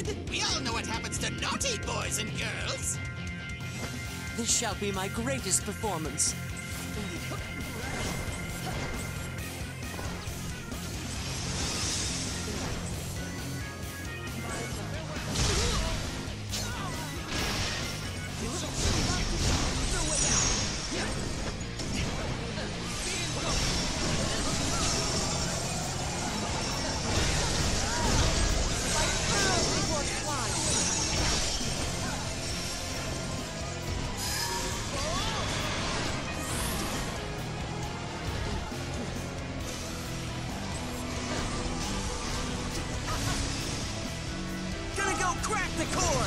good. We all know what happens to naughty boys and girls. This shall be my greatest performance. Crack the core!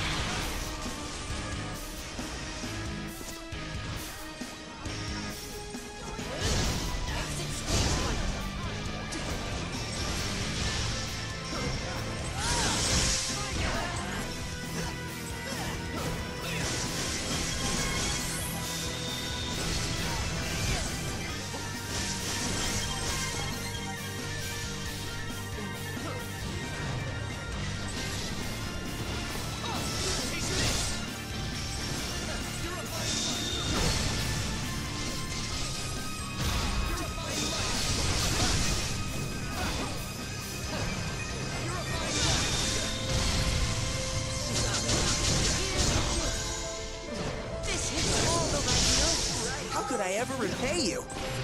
How could I ever repay you?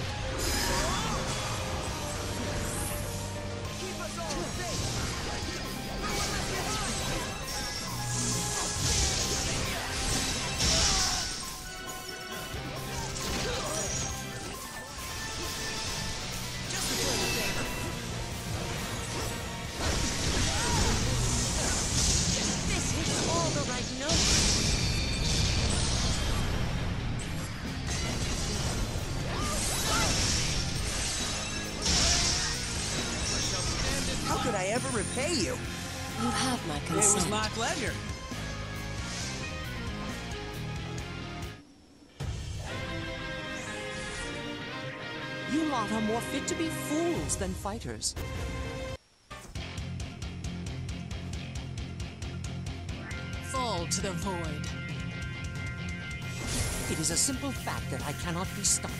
This hits all the right notes. How could I ever repay you? You have my consent. It was my pleasure. You lot are more fit to be fools than fighters. Fall to the void. It is a simple fact that I cannot be stopped.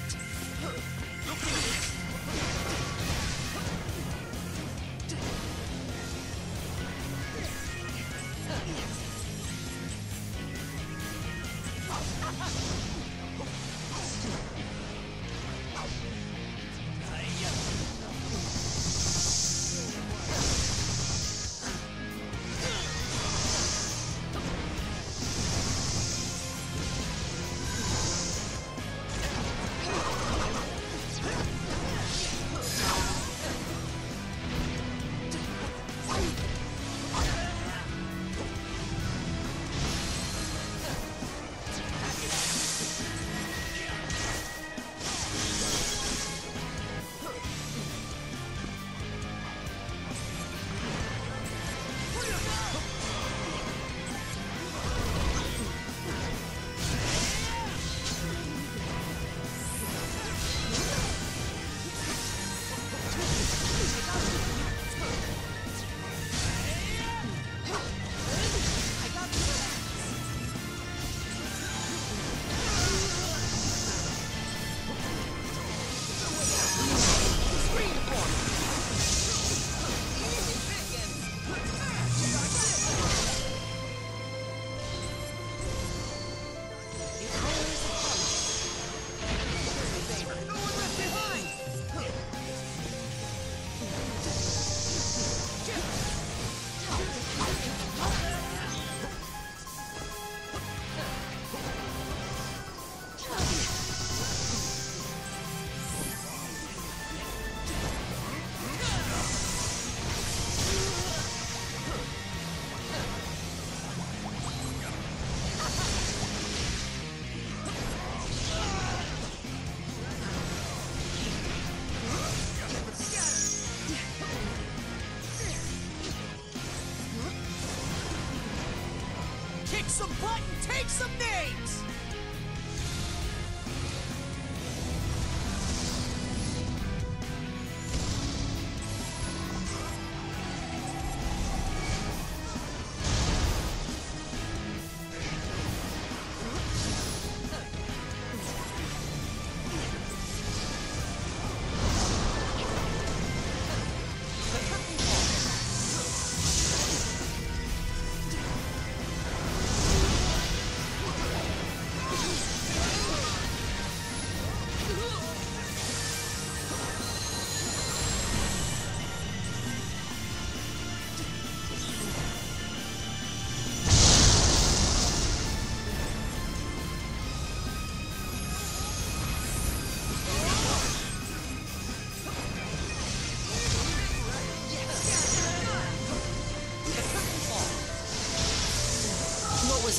Kick some butt and take some names!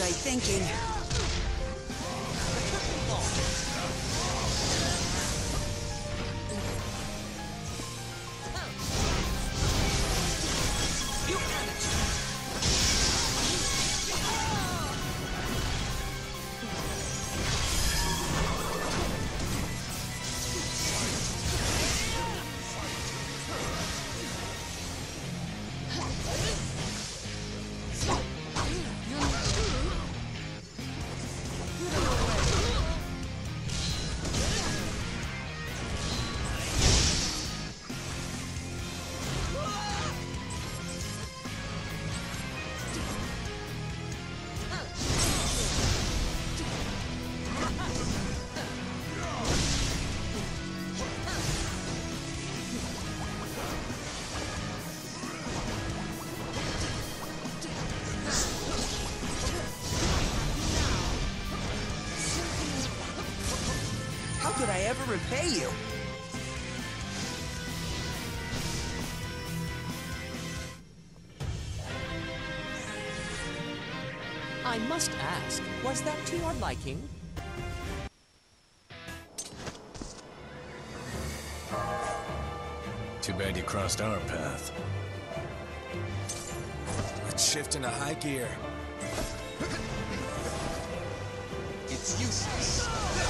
I thinking? How could I ever repay you? I must ask, was that to your liking? Too bad you crossed our path. Let's shift into high gear. It's useless.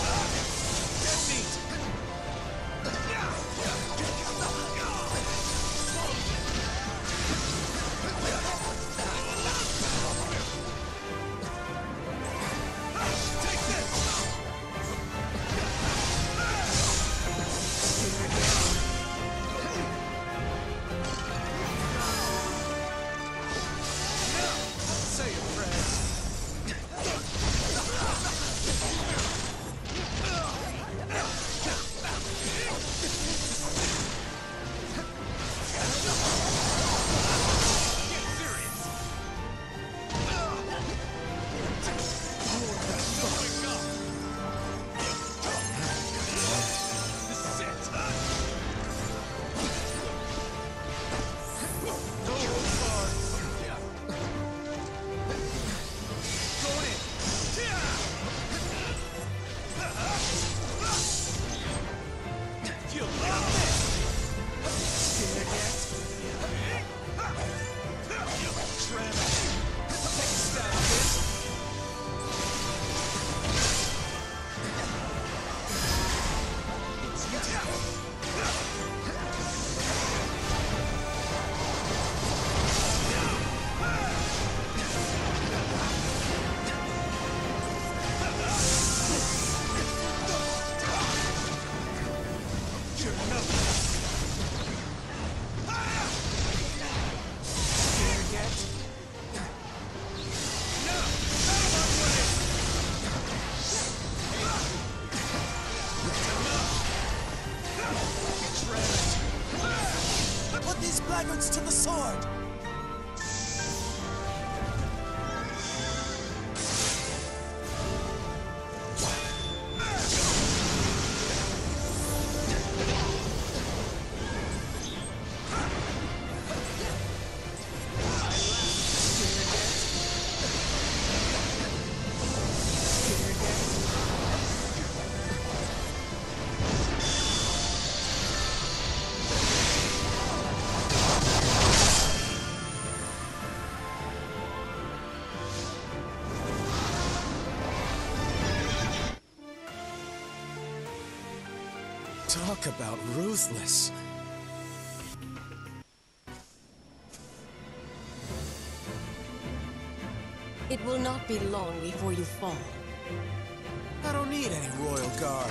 Put these blaggards to the sword! Talk about ruthless. It will not be long before you fall. I don't need any royal guard.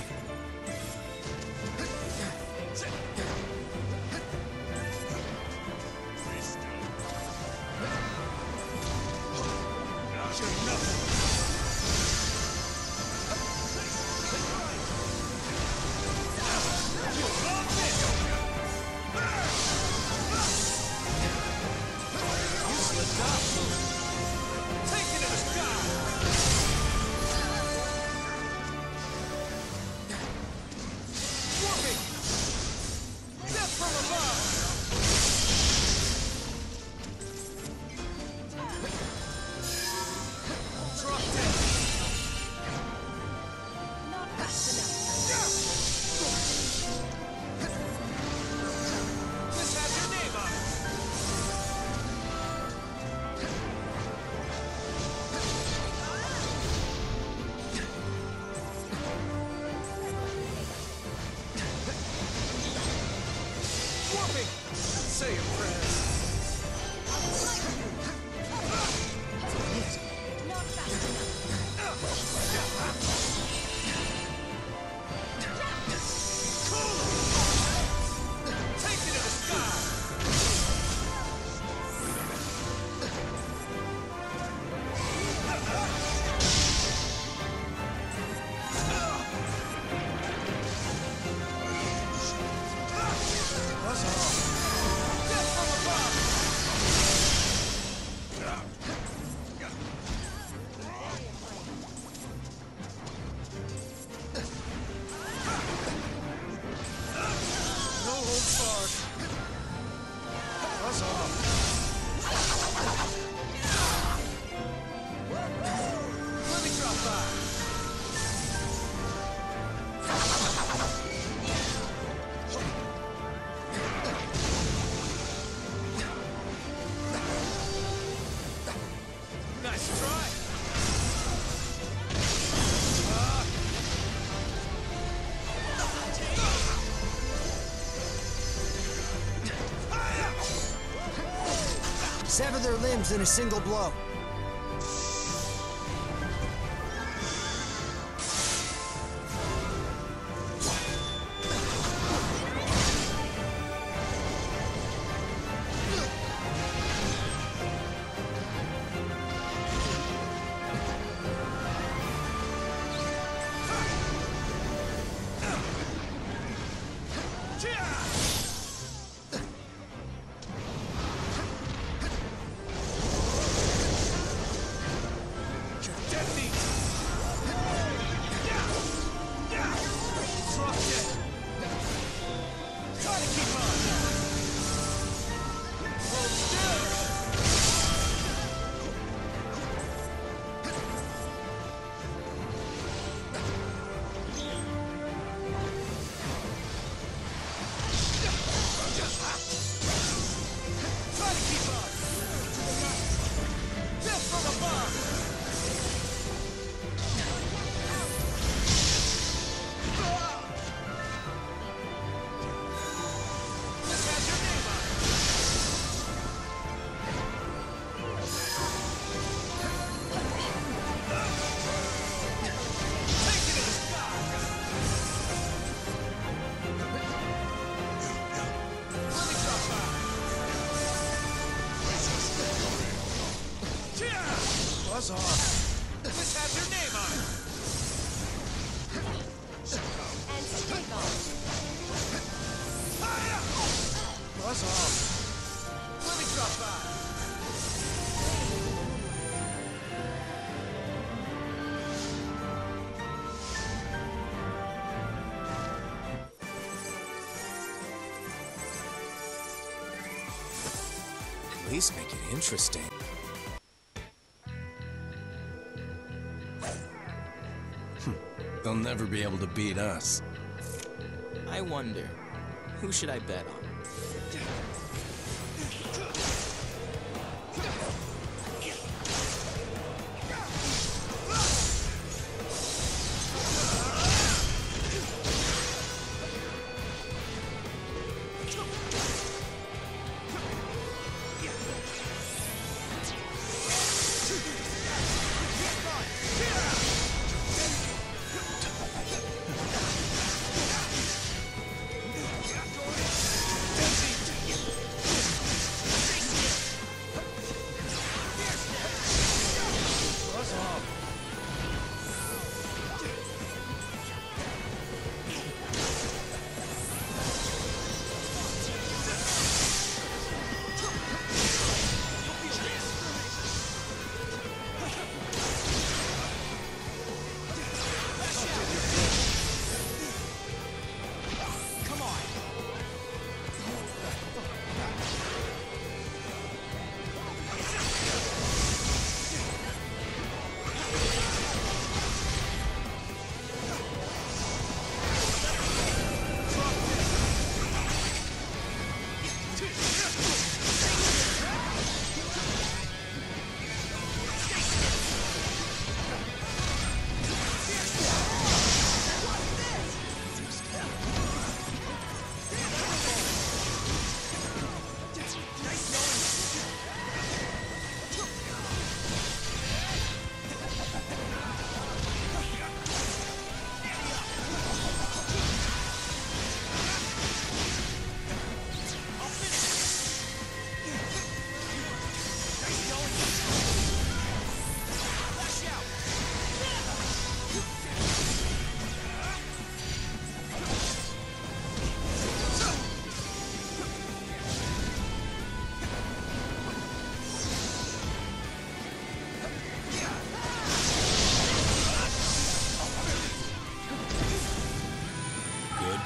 Say a prayer. Not fast Take it to the sky! What's up? Death from above! No holds barred. What's up? Let me drop by. Nice try. Sever their limbs in a single blow. Buzz off. This has your name on it. and take off. Buzz off. Let me drop by. At least make it interesting. They'll never be able to beat us. I wonder, who should I bet on?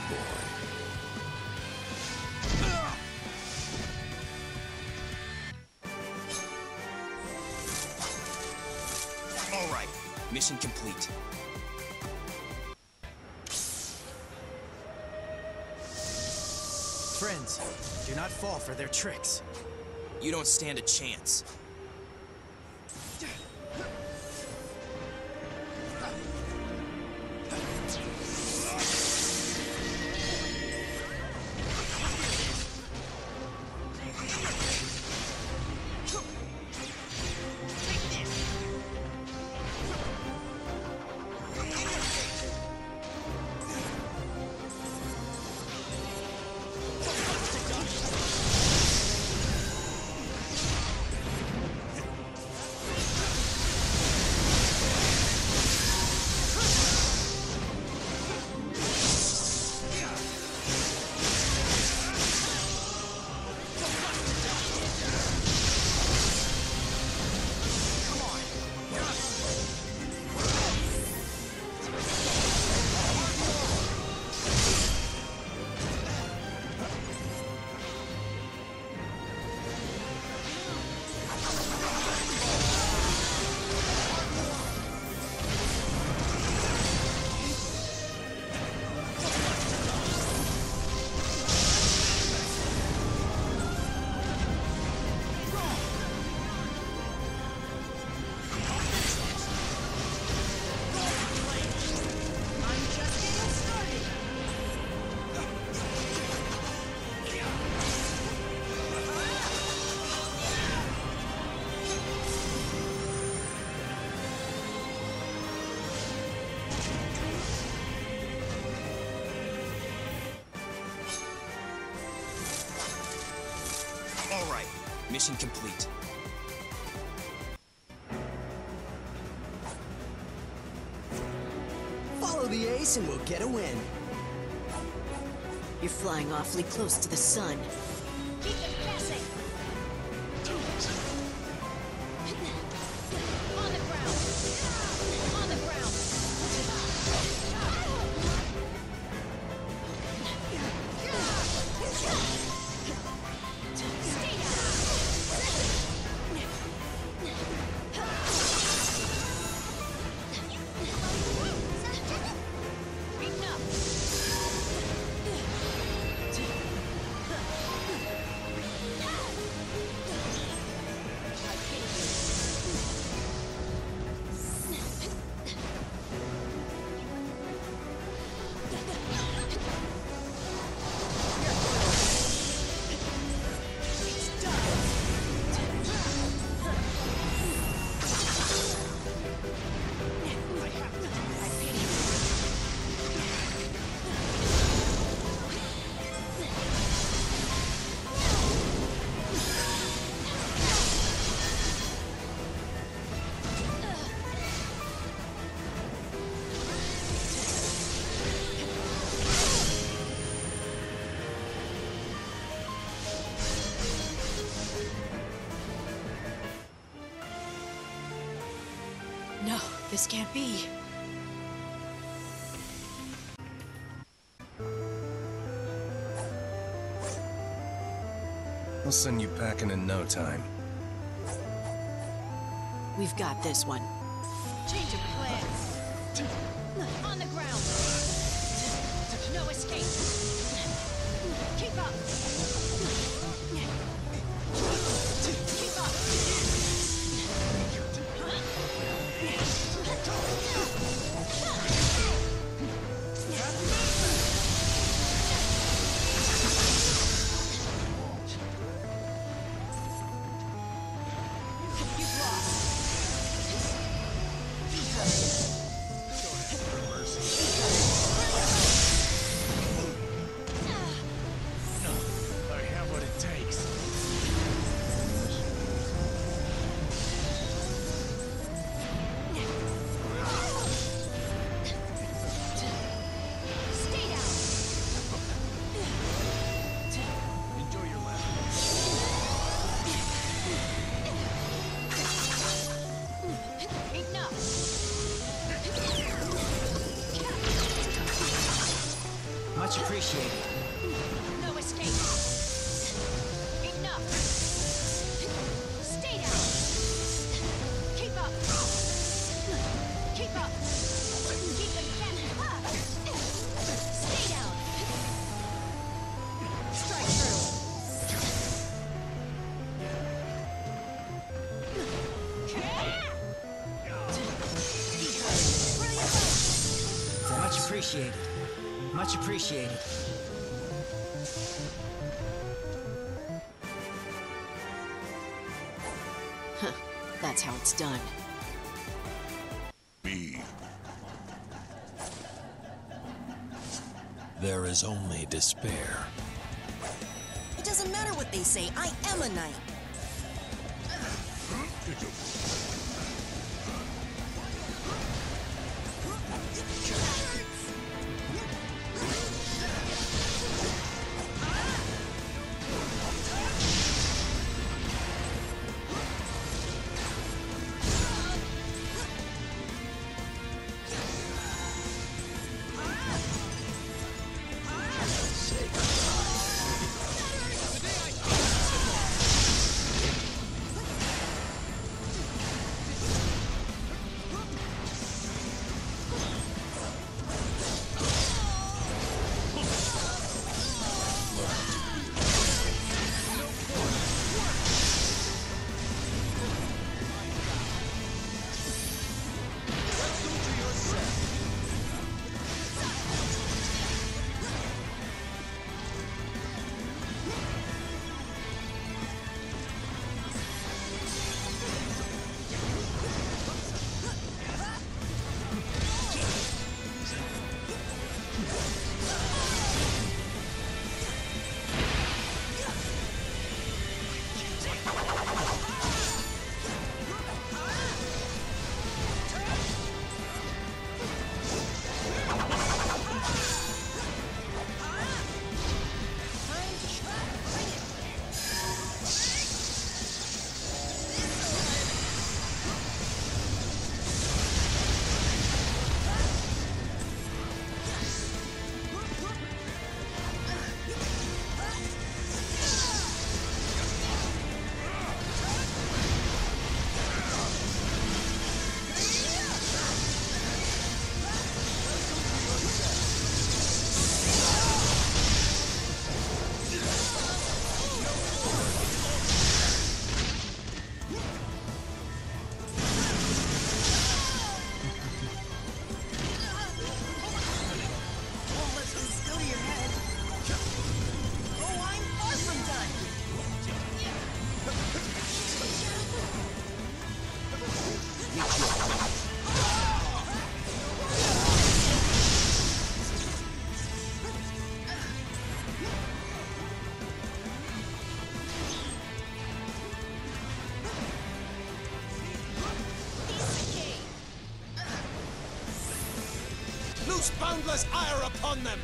boy. All right, mission complete. Friends, do not fall for their tricks. You don't stand a chance. All right, mission complete. Follow the ace and we'll get a win. You're flying awfully close to the sun. Keep them passing. On the ground. On the ground. Stay down. Enough. No, this can't be. I'll send you packing in no time. We've got this one. Change of plans. On the ground. No escape. Keep up. Keep up. You've lost. appreciated. No escape. Enough. Stay down. Keep up. Keep up. Keep them down. Stay down. Strike through. Much appreciated. Much appreciated. Huh. That's how it's done. B. There is only despair. It doesn't matter what they say, I am a knight. Loose boundless ire upon them!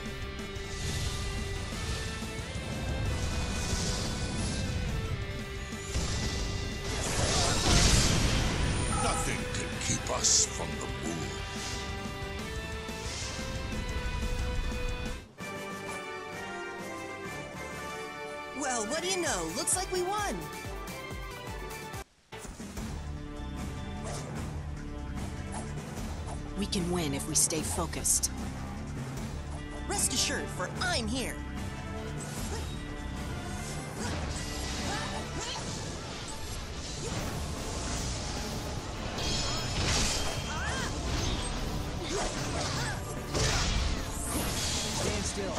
Nothing can keep us from the moon. Well, what do you know? Looks like we won. We can win if we stay focused. Rest assured, for I'm here. Stand still.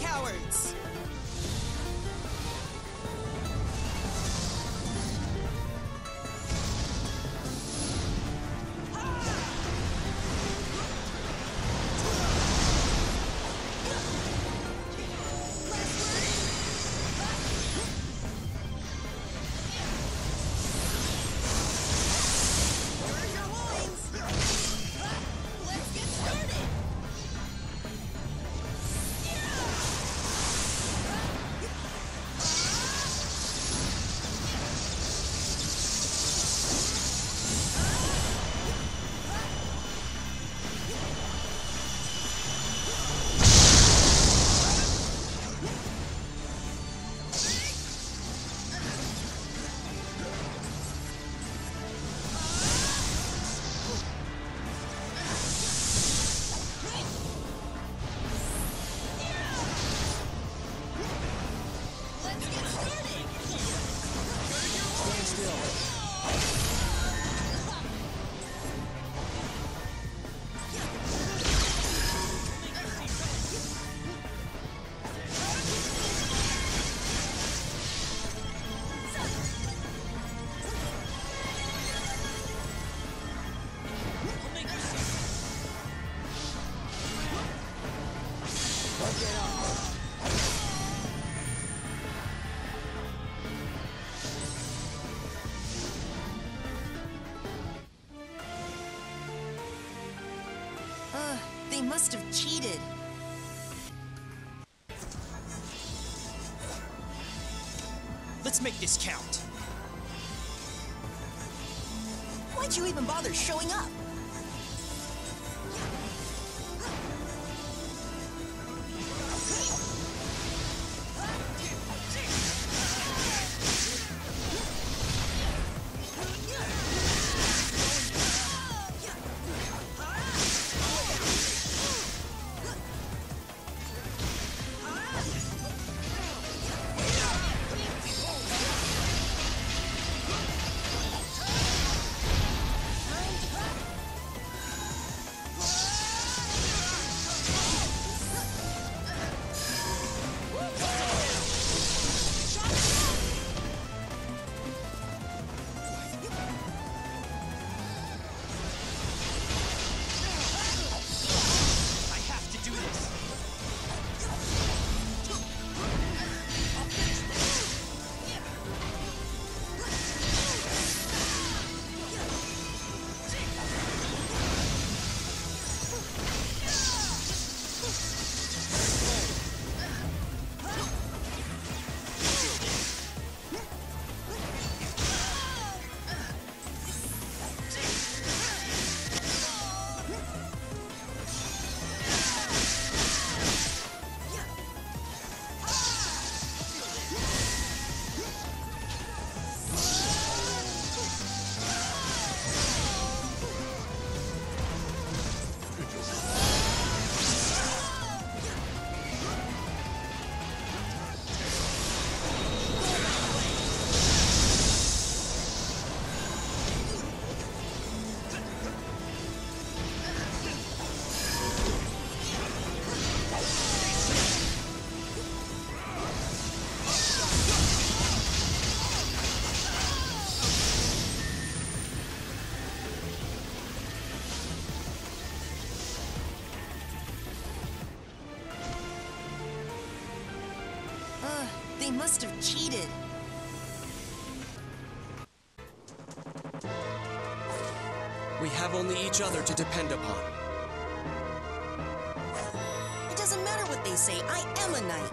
cowards! They must have cheated. Let's make this count. Why'd you even bother showing up? They must have cheated. We have only each other to depend upon. It doesn't matter what they say, I am a knight.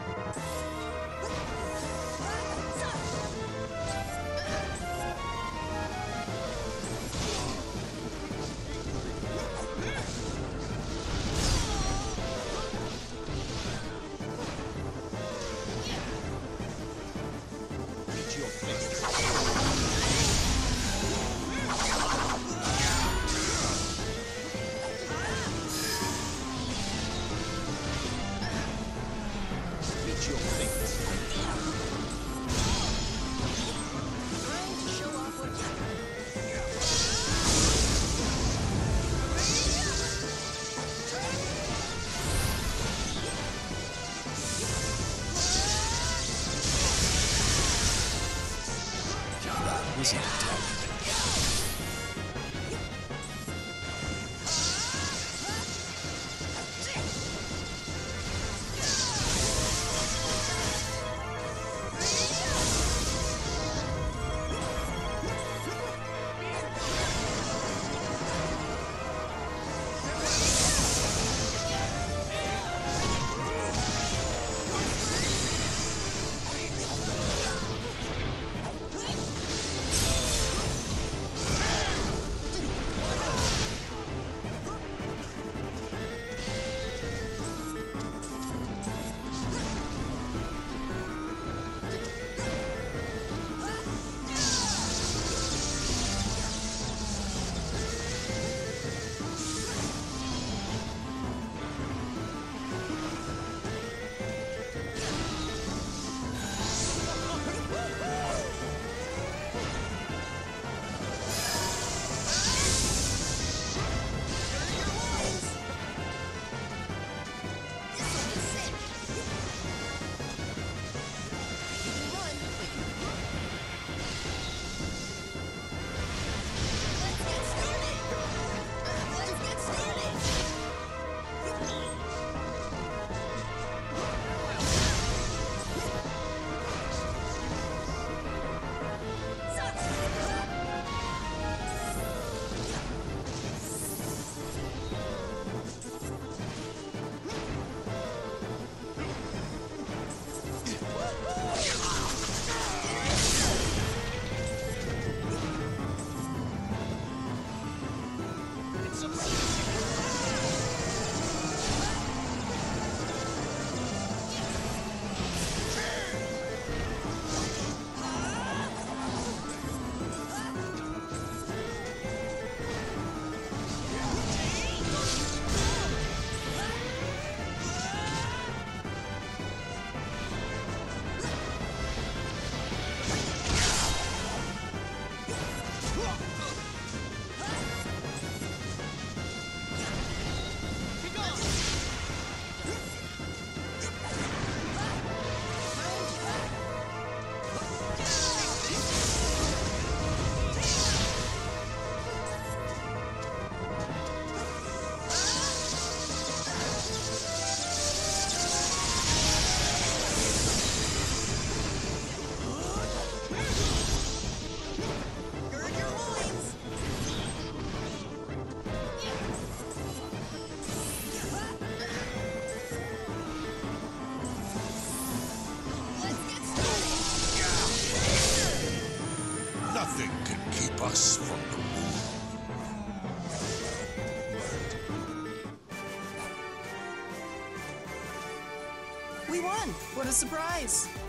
wasn't intended. Nothing can keep us from the moon. We won! What a surprise!